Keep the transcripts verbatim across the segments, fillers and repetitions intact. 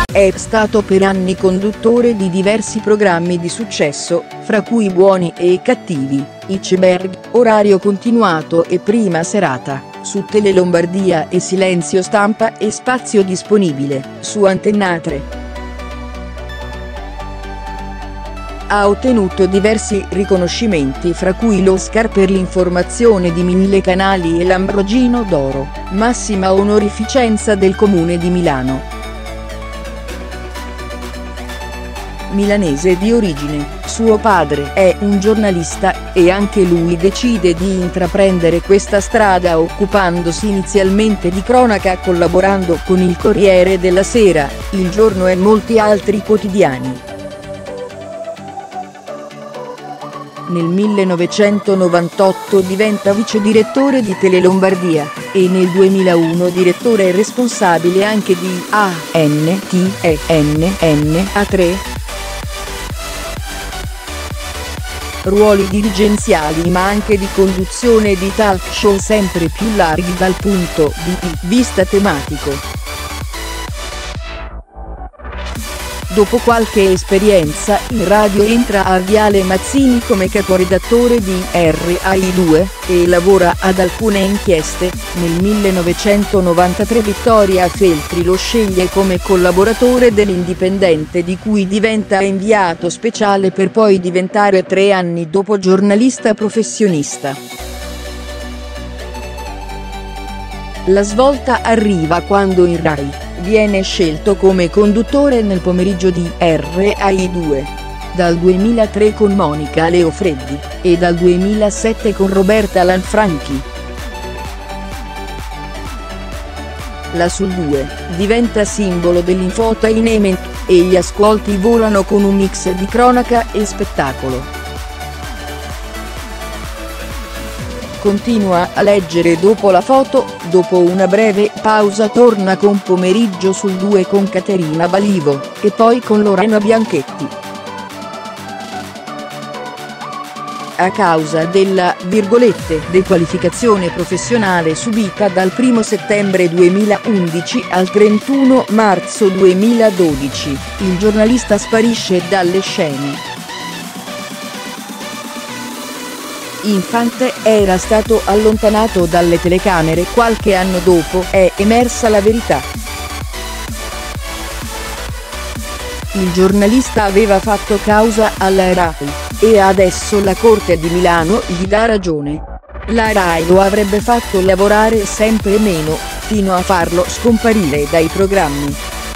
è stato per anni conduttore di diversi programmi di successo, fra cui Buoni e Cattivi, Iceberg, Orario Continuato e Prima Serata, su Tele Lombardia e Silenzio Stampa e Spazio Disponibile, su Antenna tre. Ha ottenuto diversi riconoscimenti, fra cui l'Oscar per l'informazione di Mille Canali e l'Ambrogino d'Oro, massima onorificenza del Comune di Milano. Milanese di origine, suo padre è un giornalista, e anche lui decide di intraprendere questa strada occupandosi inizialmente di cronaca collaborando con il Corriere della Sera, Il Giorno e molti altri quotidiani. Nel millenovecentonovantotto diventa vice direttore di Tele Lombardia, e nel duemilauno direttore e responsabile anche di A N T E N N A tre. Ruoli dirigenziali ma anche di conduzione di talk show sempre più larghi dal punto di vista tematico. Dopo qualche esperienza in radio entra a Viale Mazzini come caporedattore di R A I due, e lavora ad alcune inchieste. Nel millenovecentonovantatré Vittoria Feltri lo sceglie come collaboratore dell'Indipendente, di cui diventa inviato speciale per poi diventare tre anni dopo giornalista professionista. La svolta arriva quando in Rai viene scelto come conduttore nel pomeriggio di R A I due. Dal duemilatré con Monica Leofreddi, e dal duemilasette con Roberta Lanfranchi. La Sul due diventa simbolo dell'infotainment, e gli ascolti volano con un mix di cronaca e spettacolo. Continua a leggere dopo la foto, dopo una breve pausa torna con Pomeriggio sul due con Caterina Balivo, e poi con Lorena Bianchetti. A causa della, virgolette, dequalificazione professionale subita dal primo settembre duemilaundici al trentuno marzo duemiladodici, il giornalista sparisce dalle scene. Infante era stato allontanato dalle telecamere qualche anno dopo è emersa la verità. Il giornalista aveva fatto causa alla Rai, e adesso la Corte di Milano gli dà ragione. La Rai lo avrebbe fatto lavorare sempre meno, fino a farlo scomparire dai programmi.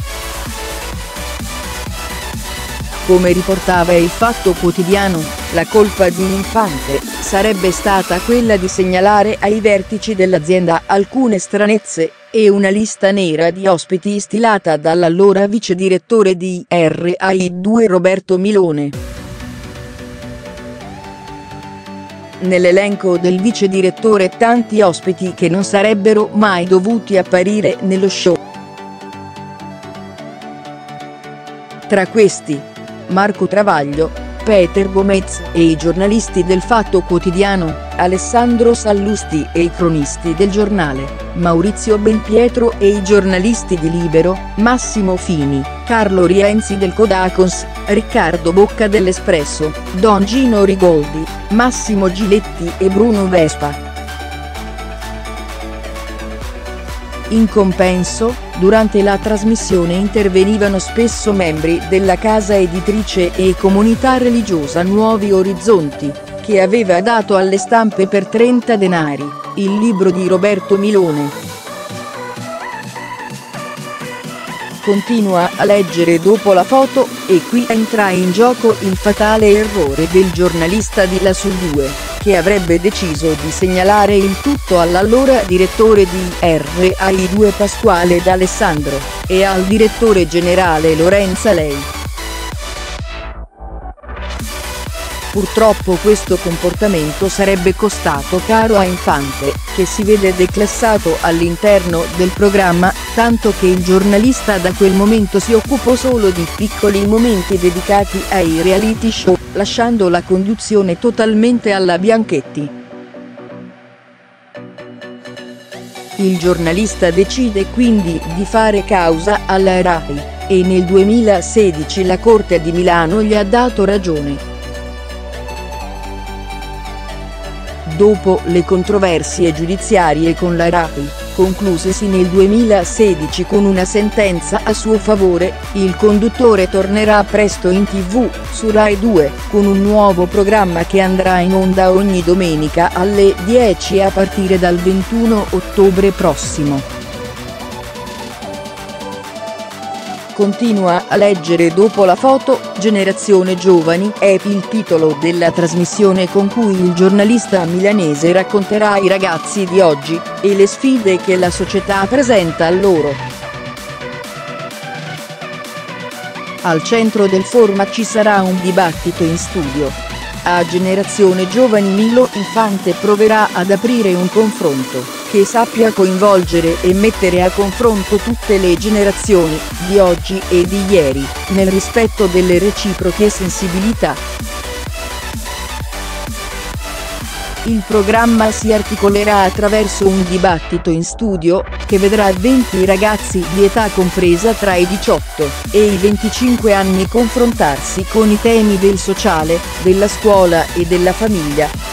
Come riportava il Fatto Quotidiano, la colpa di Infante sarebbe stata quella di segnalare ai vertici dell'azienda alcune stranezze, e una lista nera di ospiti stilata dall'allora vice direttore di R A I due Roberto Milone. Nell'elenco del vice direttore tanti ospiti che non sarebbero mai dovuti apparire nello show. Tra questi, Marco Travaglio, Peter Gomez e i giornalisti del Fatto Quotidiano, Alessandro Sallusti e i cronisti del Giornale, Maurizio Belpietro e i giornalisti di Libero, Massimo Fini, Carlo Rienzi del Codacons, Riccardo Bocca dell'Espresso, Don Gino Rigoldi, Massimo Giletti e Bruno Vespa. In compenso, durante la trasmissione intervenivano spesso membri della casa editrice e comunità religiosa Nuovi Orizzonti, che aveva dato alle stampe per trenta denari, il libro di Roberto Milone. Continua a leggere dopo la foto, e qui entra in gioco il fatale errore del giornalista di La Sul due, che avrebbe deciso di segnalare il tutto all'allora direttore di R A I due Pasquale D'Alessandro, e al direttore generale Lorenza Lei. Purtroppo questo comportamento sarebbe costato caro a Infante, che si vede declassato all'interno del programma, tanto che il giornalista da quel momento si occupò solo di piccoli momenti dedicati ai reality show, lasciando la conduzione totalmente alla Bianchetti. Il giornalista decide quindi di fare causa alla Rai. e nel duemilasedici la Corte di Milano gli ha dato ragione. Dopo le controversie giudiziarie con la RAI, conclusesi nel duemilasedici con una sentenza a suo favore, il conduttore tornerà presto in tivù, su Rai due, con un nuovo programma che andrà in onda ogni domenica alle dieci a partire dal ventuno ottobre prossimo. Continua a leggere dopo la foto, Generazione Giovani è il titolo della trasmissione con cui il giornalista milanese racconterà i ragazzi di oggi, e le sfide che la società presenta a loro. Al centro del format ci sarà un dibattito in studio. A Generazione Giovani Milo Infante proverà ad aprire un confronto, che sappia coinvolgere e mettere a confronto tutte le generazioni, di oggi e di ieri, nel rispetto delle reciproche sensibilità. Il programma si articolerà attraverso un dibattito in studio, che vedrà venti ragazzi di età compresa tra i diciotto e i venticinque anni confrontarsi con i temi del sociale, della scuola e della famiglia.